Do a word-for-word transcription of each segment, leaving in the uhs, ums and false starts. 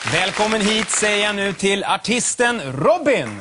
Välkommen hit säger jag nu till artisten Robin.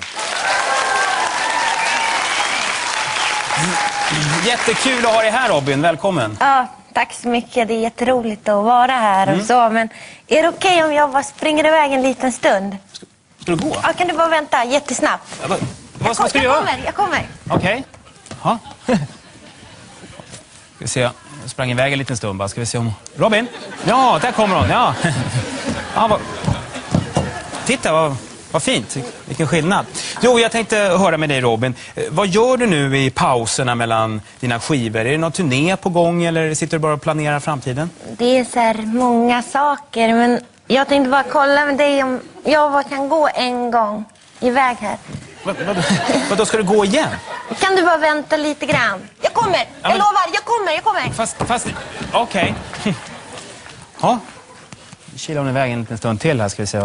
Jättekul att ha dig här, Robin. Välkommen. Ja, tack så mycket. Det är jätteroligt att vara här mm. och så. Men är det okej om jag bara springer iväg en liten stund? Ska, ska du gå? Ja, kan du bara vänta jättesnabbt? Ja, vad vad ska, kom, ska du jag göra? kommer, jag kommer. Okej. Okay. Ska vi se. Jag sprang iväg en liten stund bara. Ska vi se om... Robin? Ja, där kommer hon. Ja. Ja, vad... Titta, vad, vad fint. Vilken skillnad. Jo, jag tänkte höra med dig, Robin. Vad gör du nu i pauserna mellan dina skivor? Är det någon turné på gång eller sitter du bara och planerar framtiden? Det är så här många saker, men jag tänkte bara kolla med dig om jag bara kan gå en gång iväg här. Vad, vad, vad då ska du gå igen? Kan du bara vänta lite grann? Jag kommer, jag ja, men... lovar, jag kommer, jag kommer. Fast, fast, okej. Okay. Ja, kilar hon iväg en liten stund till här ska vi se.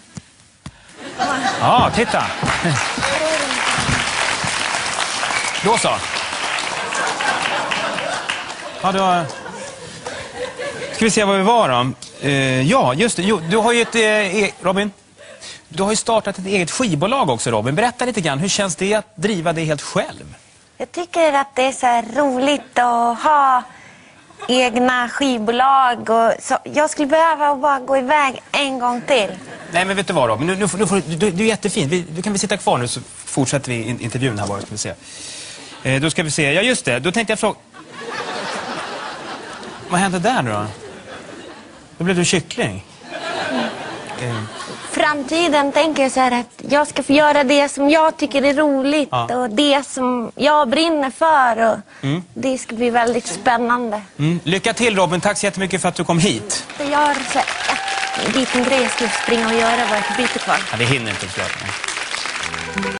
Ja, titta. Då så. Ja, då... Ska vi se vad vi var då. Uh, ja, just det. Jo, du har ju ett... Uh, Robin? Du har ju startat ett eget skivbolag också, Robin. Berätta lite grann. Hur känns det att driva det helt själv? Jag tycker att det är så här roligt att ha egna skivbolag. Och så jag skulle behöva bara gå iväg en gång till. Nej, men vet du vad, Robin? Nu, nu, nu får, du, du är jättefin. Vi, du kan vi sitta kvar nu så fortsätter vi in, intervjun här bara. Ska vi se. Eh, då ska vi se. Ja, just det. Då tänkte jag fråga... Vad hände där nu då? Då blev du kyckling. Mm. Eh. Framtiden tänker jag så här att jag ska få göra det som jag tycker är roligt ja. och det som jag brinner för och mm. det ska bli väldigt spännande. Mm. Lycka till, Robin. Tack så jättemycket för att du kom hit. Jag gör så här, en liten grej jag ska springa och göra bara ett byte kvar. Ja, vi hinner inte.